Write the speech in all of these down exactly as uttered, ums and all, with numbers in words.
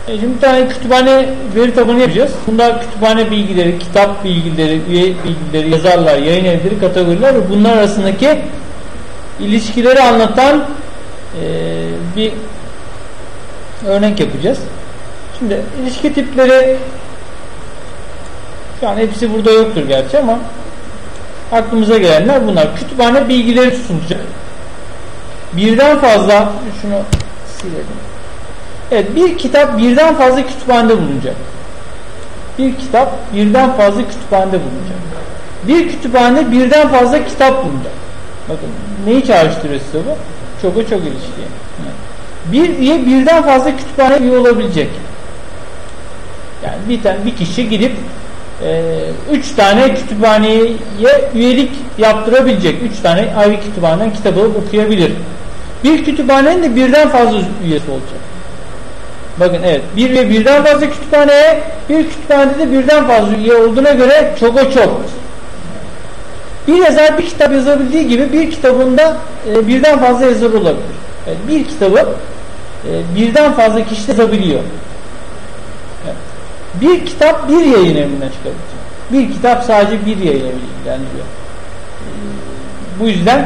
E şimdi bir tane kütüphane veri tabanı yapacağız. Bunda kütüphane bilgileri, kitap bilgileri, üye bilgileri, yazarlar, yayın evleri, kategoriler ve bunlar arasındaki ilişkileri anlatan e, bir örnek yapacağız. Şimdi ilişki tipleri şu an hepsi burada yoktur gerçi ama aklımıza gelenler bunlar. Kütüphane bilgileri sunacak. Birden fazla şunu silelim. Evet, bir kitap birden fazla kütüphanede bulunacak. Bir kitap birden fazla kütüphanede bulunacak. Bir kütüphane birden fazla kitap bulunacak. Bakın neyi çağrıştırıyor size bu? Çoka çok ilişki. Bir üye birden fazla kütüphane üye olabilecek. Yani bir tane bir kişi gidip e, üç tane kütüphaneye üyelik yaptırabilecek. Üç tane ayrı kütüphaneden kitabı okuyabilir. Bir kütüphanenin de birden fazla üyesi olacak. Bakın evet, bir ve birden fazla kütüphaneye, bir kütüphanede de birden fazla üye olduğuna göre çok o çok. Bir yazar bir kitap yazabildiği gibi bir kitabında e, birden fazla yazar olabilir. Evet, bir kitabı e, birden fazla kişi yazabiliyor. Evet. Bir kitap bir yayın evinden çıkabilecek. Bir kitap sadece bir yayın eviyle ilgilendiriyor. E, bu yüzden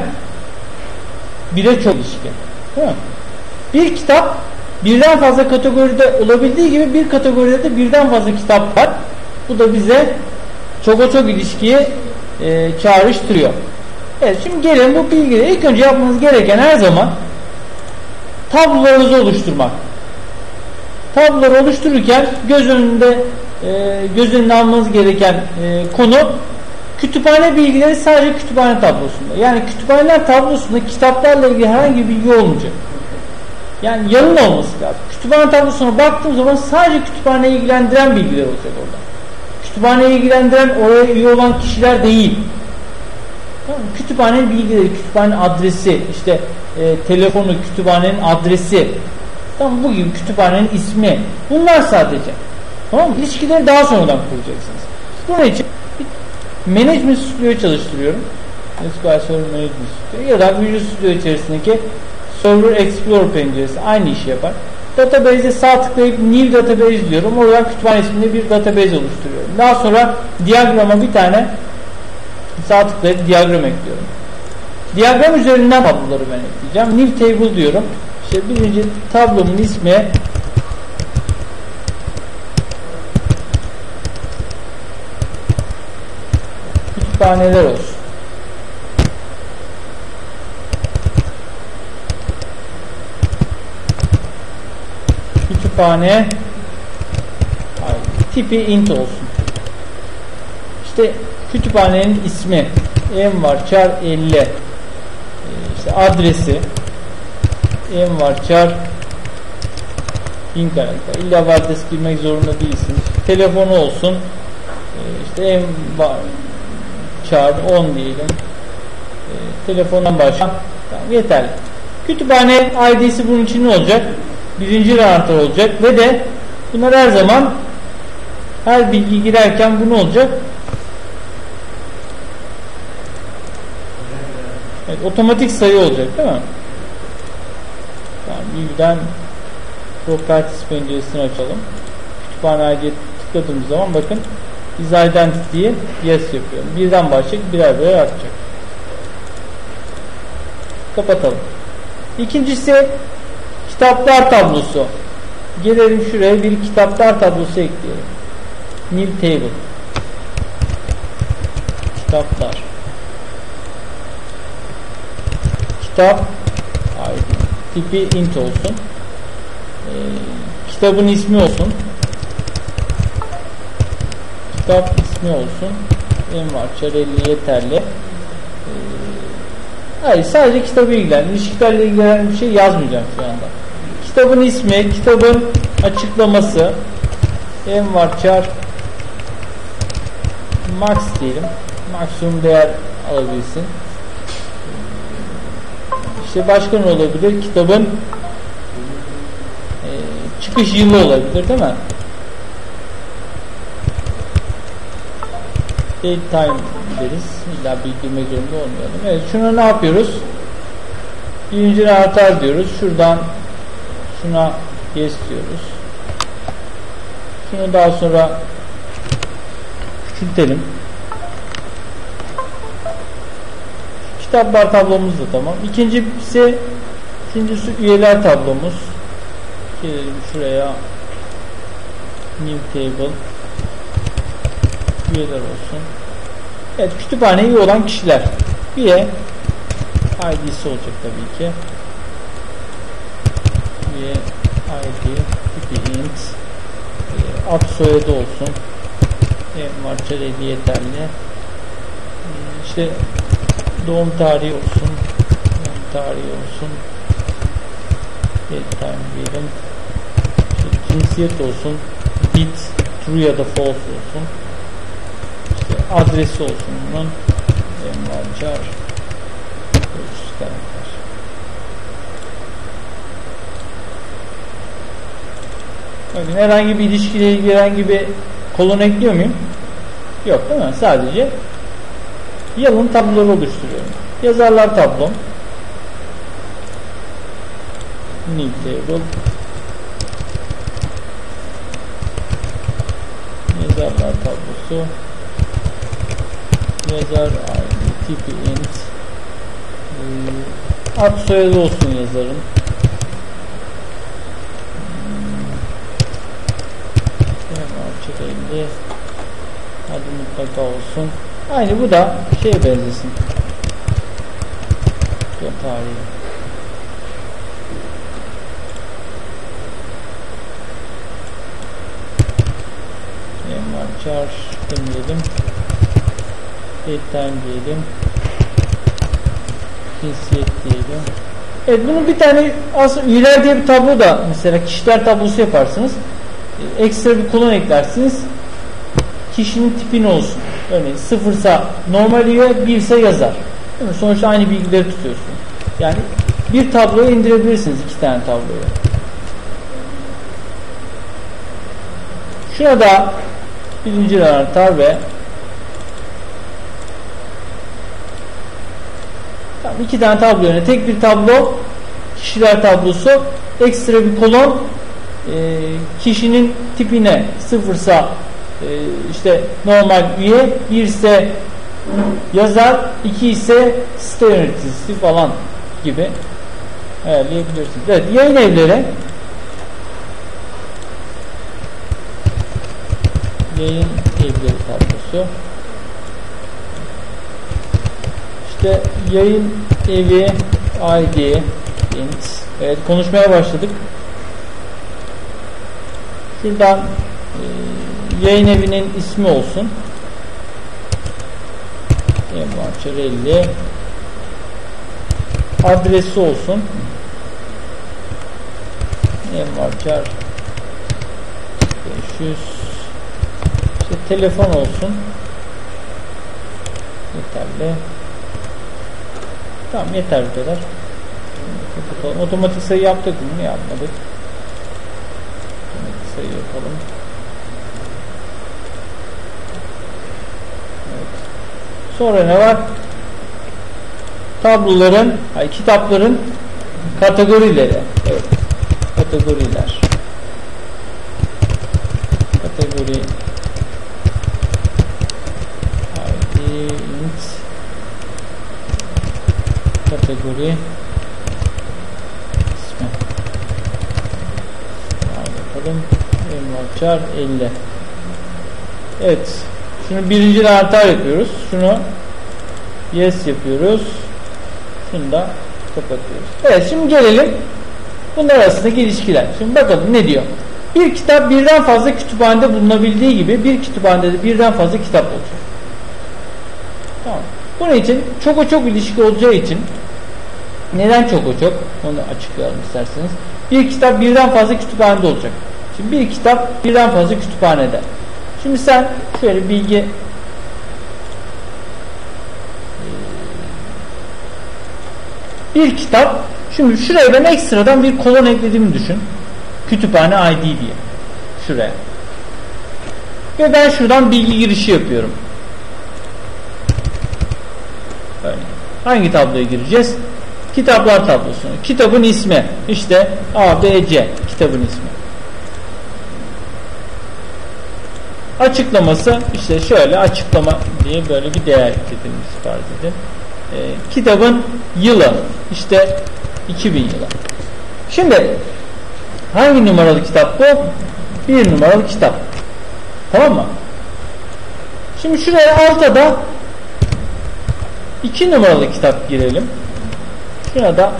bire çok ilişki. Değil mi? Bir kitap birden fazla kategoride olabildiği gibi bir kategoride de birden fazla kitap var. Bu da bize çok o çok ilişkiyi e, çağrıştırıyor. Evet, şimdi gelin bu bilgileri ilk önce yapmanız gereken her zaman tablolarınızı oluşturmak. Tabloları oluştururken göz önünde e, göz önüne almanız gereken e, konu kütüphane bilgileri sadece kütüphane tablosunda. Yani kütüphaneler tablosunda kitaplarla ilgili herhangi bir bilgi olmayacak. Yani yanın olması lazım. Kütüphane tablosuna baktığım zaman sadece kütüphaneye ilgilendiren bilgiler olacak orada. Kütüphaneye ilgilendiren, oraya üye olan kişiler değil. Tamam, kütüphanenin bilgileri, kütüphane adresi, işte e, telefonu, kütüphanenin adresi, tamam, bu gibi kütüphanenin ismi. Bunlar sadece. Tamam mı? İlişkileri daha sonradan kuracaksınız. Bunun için Management Studio çalıştırıyorum. S Q L Server Management Studio ya da Visual Studio içerisindeki Server Explorer penceresi aynı işi yapar. Database'e sağ tıklayıp New Database diyorum. Oradan kütüphane isminde bir database oluşturuyorum. Daha sonra diyagrama bir tane sağ tıklayıp diyagram ekliyorum. Diyagram üzerinden tabloları ben ekleyeceğim. New Table diyorum. İşte birinci tablomun ismi kütüphaneler olsun. Kütüphane tipi int olsun. İşte kütüphanenin ismi envarchar elli, işte adresi envarchar bin karakter. İlla adres girmek zorunda değilsiniz. Telefonu olsun. İşte envarchar on diyelim. Telefondan başla. Tamam, yeterli. Kütüphane I D'si bunun için ne olacak? Birinci anahtar olacak ve de bunlar her zaman her bilgi girerken bu ne olacak? Evet, otomatik sayı olacak değil mi? Yani bilgiden Properties penceresini açalım. Kütüphane I D'ye tıkladığımız zaman bakın is identity'yi yes yapıyorum. Birden başlayacak, birer birer artacak. Kapatalım. İkincisi kitaplar tablosu. Gelelim şuraya, bir kitaplar tablosu ekleyelim. New Table. Kitaplar. Kitap I D. Tipi int olsun. Ee, kitabın ismi olsun. Kitap ismi olsun. Envarchar elli yeterli. Ee, hayır, sadece kitabı ilgilen. İlişkilerle ilgilenen bir şey yazmayacağım şu anda. Kitabın ismi, kitabın açıklaması, envarchar max diyelim. Maksimum değer alabilsin. İşte başka ne olabilir? Kitabın e, çıkış yılı olabilir değil mi? Date time deriz. İlla bildirmek zorunda olmayalım. Evet, şuna ne yapıyoruz? Birinci anahtar diyoruz. Şuradan şuna yes diyoruz. Şunu daha sonra küçültelim. Kitaplar tablomuz da tamam. İkincisi, üçüncüsü üyeler tablomuz. Gelelim şuraya. New table. Üyeler olsun. Evet, kütüphaneye üye olan kişiler. Üye I D'si olacak tabii ki. Üye I D tipi int. Ad soyadı olsun. Envarçar edi yeterli. İşte doğum tarihi olsun. Doğum tarihi olsun. Date time diyelim. İşte cinsiyet olsun. Bit true ya da false olsun. İşte adresi olsun bunun. Envarçar ölçüsü karakter. Bakın herhangi bir ilişkiyle ilgili herhangi bir kolon ekliyor muyum? Yok değil mi? Sadece yalın tabloları oluşturuyorum. Yazarlar tablom. New table. Yazarlar tablosu. Yazar I D tipi int. Ad soyadı olsun yazarın. Belli. Adı mutlaka olsun. Aynı bu da şeye benzesin. Doğum tarihi. Envarçar demeyelim. Date time diyelim. Cinsiyet diyelim. Evet, bunun bir tane aslında üyeler diye bir tablo da mesela kişiler tablosu yaparsınız. Ekstra bir kolon eklersiniz. Kişinin tipi ne olsun? Örneğin sıfırsa normal üye, birse yazar. Değil mi? Sonuçta aynı bilgileri tutuyorsun. Yani bir tabloya indirebilirsiniz iki tane tabloyu. Şuna da birinci anahtar ve tamam, iki tane tablo yerine tek bir tablo, kişiler tablosu, ekstra bir kolon, e, kişinin tipine sıfırsa e, işte normal üye, bir ise yazar, iki ise site yöneticisi falan gibi ayarlayabilirsiniz. Evet, yayın evleri yayın evleri tablosu. İşte yayın evi I D int. Evet, konuşmaya başladık. Şuradan e, yayın evinin ismi olsun. Envarçar elli. Adresi olsun. Envarçar beş yüz. İşte telefon olsun. Yeterli. Tamam, yeter bu kadar. Otomatik sayı yaptık mı? Yapmadık. Otomatik sayı yapalım. Evet. Sonra ne var? Tabloların, hayır, kitapların kategorileri. Evet. Kategoriler. Kategori I D int kategori ismi. Bakalım. Envarçar elli. Evet. Şunu birinci anahtar yapıyoruz. Şunu yes yapıyoruz. Şunu da kapatıyoruz. Evet, şimdi gelelim bunlar arasındaki ilişkiler. Şimdi bakalım ne diyor. Bir kitap birden fazla kütüphanede bulunabildiği gibi bir kütüphanede de birden fazla kitap olacak. Tamam. Bunun için çok o çok ilişki olacağı için neden çok o çok? Onu açıklayalım isterseniz. Bir kitap birden fazla kütüphanede olacak. Şimdi bir kitap birden fazla kütüphanede. Şimdi sen şöyle bilgi bir kitap, şimdi şuraya ben ekstradan bir kolon eklediğimi düşün. Kütüphane I D diye. Şuraya. Ve ben şuradan bilgi girişi yapıyorum. Böyle. Hangi tabloya gireceğiz? Kitaplar tablosuna. Kitabın ismi. İşte A B C kitabın ismi. Açıklaması işte şöyle, açıklama diye böyle bir değer ekledilmiş farz edin. E, kitabın yılı işte iki bin yılı. Şimdi hangi numaralı kitap bu? Bir numaralı kitap. Tamam mı? Şimdi şuraya alta da iki numaralı kitap girelim. Şuna da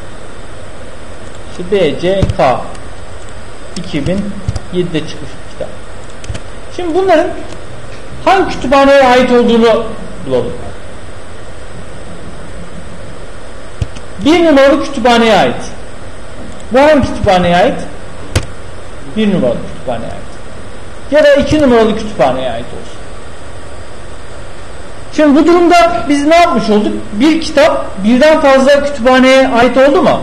işte B C K iki bin yedide çıkmış bir kitap. Şimdi bunların hangi kütüphaneye ait olduğunu bulalım. Bir numaralı kütüphaneye ait. Bu hangi kütüphaneye ait? Bir numaralı kütüphaneye ait. Ya da iki numaralı kütüphaneye ait olsun. Şimdi bu durumda biz ne yapmış olduk? Bir kitap birden fazla kütüphaneye ait oldu mu?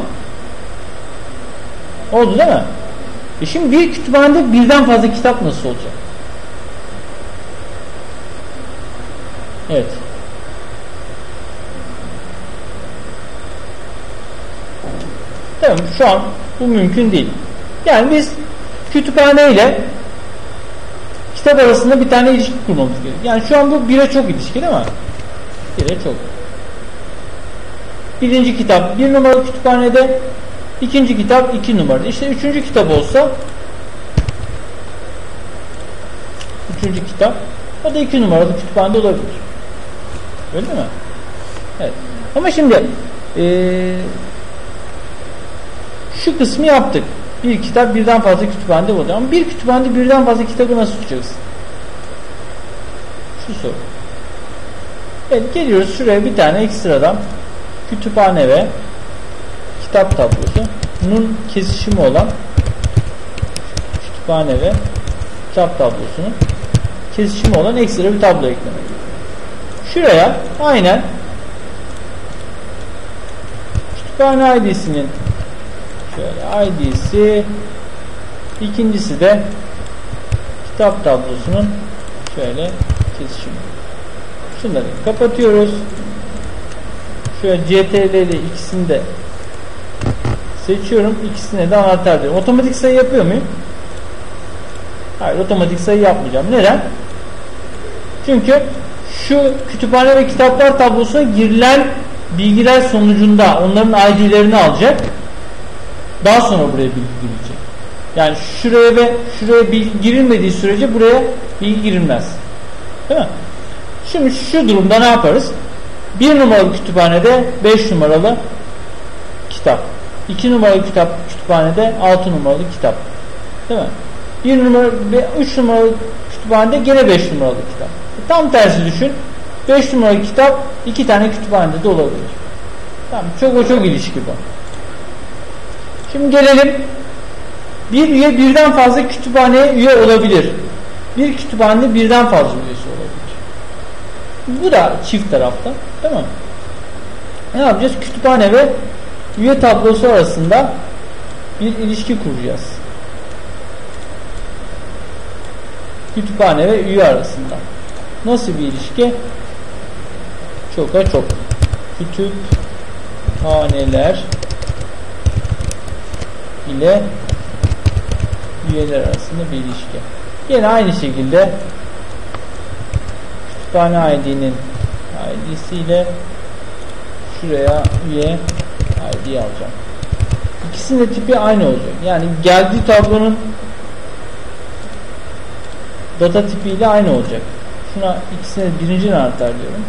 Oldu değil mi? E şimdi bir kütüphanede birden fazla kitap nasıl olacak? Evet. Tamam, şu an bu mümkün değil. Yani biz kütüphane ile kitap arasında bir tane ilişki kurmamız gerekiyor. Yani şu an bu bire çok ilişki değil mi? Bire çok. Birinci kitap bir numaralı kütüphanede, ikinci kitap iki numaralı. İşte üçüncü kitap olsa üçüncü kitap o da iki numaralı kütüphanede olabilir. Öyle mi? Evet. Ama şimdi ee, şu kısmı yaptık. Bir kitap birden fazla kütüphanede olacak. Ama bir kütüphanede birden fazla kitabı nasıl tutacaksın? Şu soru. Evet, geliyoruz şuraya bir tane ekstradan kütüphane ve kitap tablosunun kesişimi olan kütüphane ve kitap tablosunun kesişimi olan ekstra bir tablo eklemek. Şuraya aynen kütüphane I D'sinin şöyle I D'si, ikincisi de kitap tablosunun şöyle kesişimi. Şunları kapatıyoruz. Şöyle C T R L ile ikisini de seçiyorum. İkisine de anahtar diyorum. Otomatik sayı yapıyor muyum? Hayır, otomatik sayı yapmayacağım. Neden? Çünkü şu kütüphane ve kitaplar tablosuna girilen bilgiler sonucunda onların I D'lerini alacak. Daha sonra buraya bilgi girecek. Yani şuraya ve şuraya bilgi girilmediği sürece buraya bilgi girilmez. Değil mi? Şimdi şu durumda ne yaparız? Bir numaralı kütüphanede beş numaralı kitap. iki numaralı kitap kütüphanede altı numaralı kitap. Değil mi? bir numara ve üç numaralı kütüphanede gene beş numaralı kitap. Tam tersi düşün. beş numaralı kitap iki tane kütüphanede de olabilir. Tamam, çok o çok ilişki bu. Şimdi gelelim. Bir üye birden fazla kütüphaneye üye olabilir. Bir kütüphanede birden fazla üyesi olabilir. Bu da çift tarafta. Tamam. Ne yapacağız? Kütüphane ve üye tablosu arasında bir ilişki kuracağız. Kütüphane ve üye arasında. Nasıl bir ilişki? Çoka çok. Kütüphaneler ile üyeler arasında bir ilişki. Yine aynı şekilde kütüphane I D'nin I D'siyle şuraya üye I D alacağım. İkisinin de tipi aynı olacak. Yani geldiği tablonun data tipiyle aynı olacak. Şuna ikisine birinci anahtar diyorum.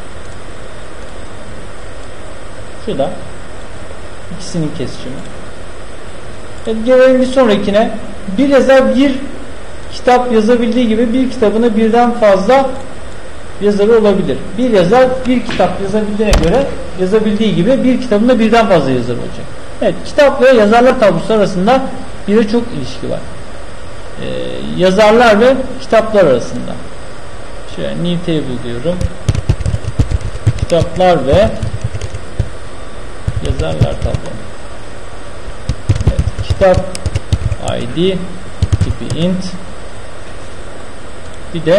Şu da ikisinin kesişimi. Evet, gelelim bir sonrakine. Bir yazar bir kitap yazabildiği gibi bir kitabına birden fazla yazarı olabilir. Bir yazar bir kitap yazabildiğine göre yazabildiği gibi bir kitabında birden fazla yazarı olacak. Evet, kitap ve yazarlar tablosu arasında bir çok ilişki var. Ee, yazarlar ve kitaplar arasında. Şöyle new table diyorum. Kitaplar ve yazarlar tablo. Evet, kitap I D tipi int, bir de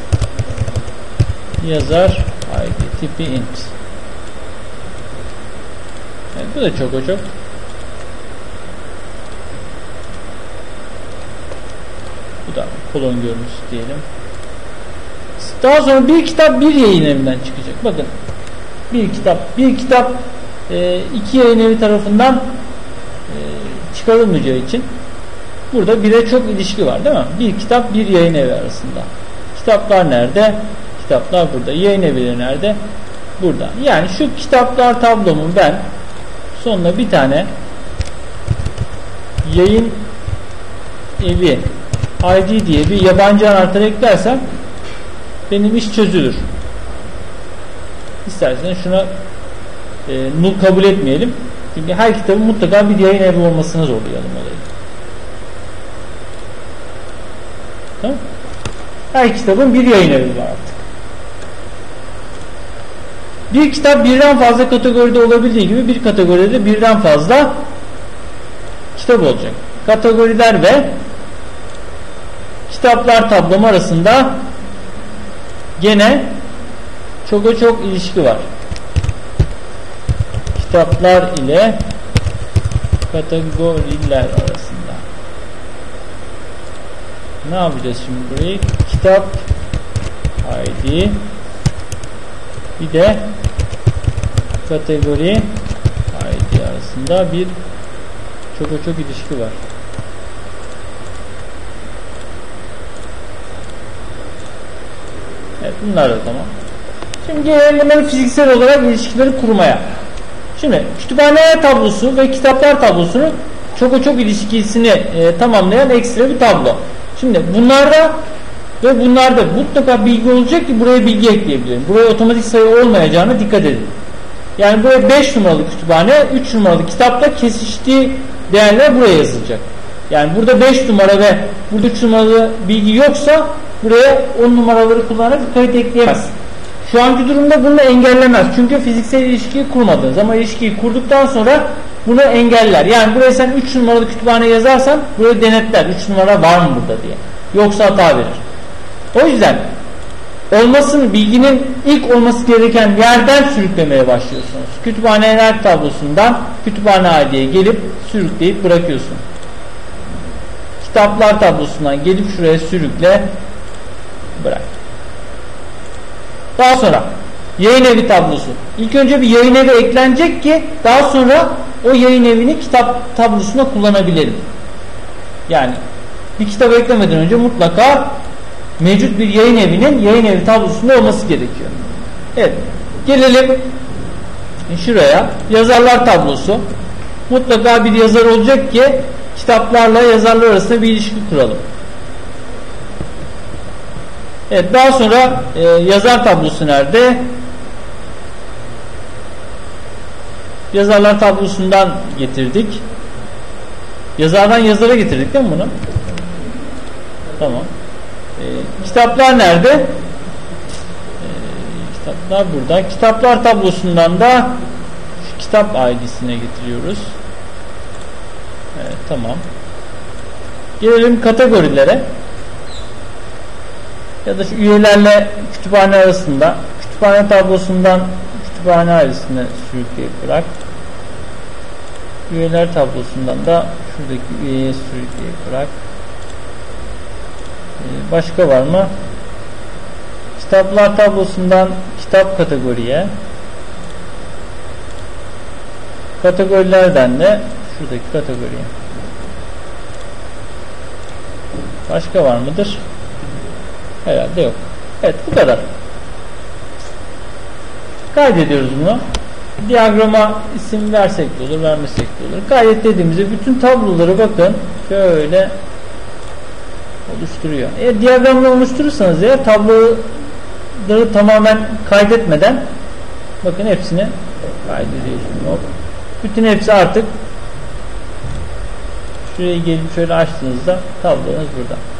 yazar I D tipi int. Evet, bu da çok o çok. Bu da kolon görüntüsü diyelim. Daha sonra bir kitap bir yayın evinden çıkacak. Bakın bir kitap bir kitap e, iki yayın evi tarafından e, çıkarılmayacağı için burada bire çok ilişki var değil mi? Bir kitap bir yayın evi arasında. Kitaplar nerede? Kitaplar burada. Yayın evleri nerede? Burada. Yani şu kitaplar tablomu ben sonuna bir tane yayın evi I D diye bir yabancı anahtar eklersem benim iş çözülür. İsterseniz şuna e, null kabul etmeyelim. Çünkü her kitabın mutlaka bir yayın evi olmasına zorlayalım olayı. Tamam? Her kitabın bir yayın evi var artık. Bir kitap birden fazla kategoride olabildiği gibi bir kategoride birden fazla kitap olacak. Kategoriler ve kitaplar tablom arasında gene çok çok ilişki var. Kitaplar ile kategoriler arasında. Ne yapacağız şimdi burayı? Kitap I D bir de kategori I D arasında bir çok çok ilişki var. Evet, bunlar da tamam. Şimdi gelelim bunları fiziksel olarak ilişkileri kurmaya. Şimdi kütüphane tablosu ve kitaplar tablosunu çok çok ilişkisini e, tamamlayan ekstra bir tablo. Şimdi bunlarda ve bunlarda mutlaka bilgi olacak ki buraya bilgi ekleyebilirim. Buraya otomatik sayı olmayacağına dikkat edin. Yani buraya beş numaralı kütüphane, üç numaralı kitapla kesiştiği değerler buraya yazılacak. Yani burada beş numara ve burada üç numaralı bilgi yoksa buraya on numaraları kullanarak kayıt ekleyemez. Şu anki durumda bunu engellemez. Çünkü fiziksel ilişkiyi kurmadınız. Ama ilişkiyi kurduktan sonra bunu engeller. Yani buraya sen üç numaralı kütüphane yazarsan buraya denetler. üç numara var mı burada diye. Yoksa hata verir. O yüzden olmasını, bilginin ilk olması gereken yerden sürüklemeye başlıyorsunuz. Kütüphaneler tablosundan kütüphane I D'ye gelip sürükleyip bırakıyorsun. Kitaplar tablosundan gelip şuraya sürükle bırak. Daha sonra yayın evi tablosu. İlk önce bir yayın evi eklenecek ki daha sonra o yayın evini kitap tablosuna kullanabilelim. Yani bir kitap eklemeden önce mutlaka mevcut bir yayın evinin yayın evi tablosunda olması gerekiyor. Evet. Gelelim şuraya. Yazarlar tablosu. Mutlaka bir yazar olacak ki kitaplarla yazarlar arasında bir ilişki kuralım. Evet. Daha sonra e, yazar tablosu nerede? Yazarlar tablosundan getirdik. Yazardan yazara getirdik değil mi bunu? Tamam. E, kitaplar nerede? E, kitaplar burada. Kitaplar tablosundan da şu kitap I D'sine getiriyoruz. Evet, tamam. Gelelim kategorilere. Ya da şu üyelerle kütüphane arasında kütüphane tablosundan kütüphane ailesine sürükleyip bırak. Üyeler tablosundan da şuradaki üyeye sürükleyip bırak. Ee, başka var mı? Kitaplar tablosundan kitap kategoriye. Kategorilerden de şuradaki kategoriye. Başka var mıdır? Herhalde yok. Evet, bu kadar. Kaydediyoruz bunu. Diyagrama isim versek de olur, vermesek de olur. Kaydet dediğimizde bütün tabloları bakın şöyle oluşturuyor. Eğer diyagramla oluşturursanız eğer tabloları tamamen kaydetmeden bakın hepsini kaydediyorsunuz. Bütün hepsi artık şuraya gelip şöyle açtığınızda tablonuz burada.